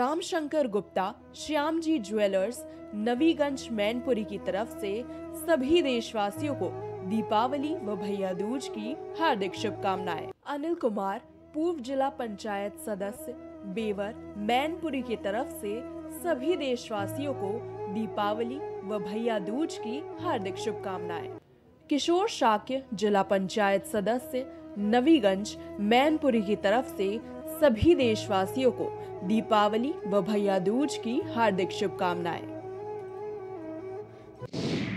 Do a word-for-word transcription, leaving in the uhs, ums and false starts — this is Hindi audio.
रामशंकर गुप्ता, श्याम जी ज्वेलर्स, नवीगंज, मैनपुरी की तरफ से सभी देशवासियों को दीपावली व भैया दूज की हार्दिक शुभकामनाएं। अनिल कुमार, पूर्व जिला पंचायत सदस्य, बेवर, मैनपुरी की तरफ से सभी देशवासियों को दीपावली व भैया दूज की हार्दिक शुभकामनाएं। किशोर शाक्य, जिला पंचायत सदस्य, नवीगंज, मैनपुरी की तरफ से सभी देशवासियों को दीपावली व भैया दूज की हार्दिक शुभकामनाएं।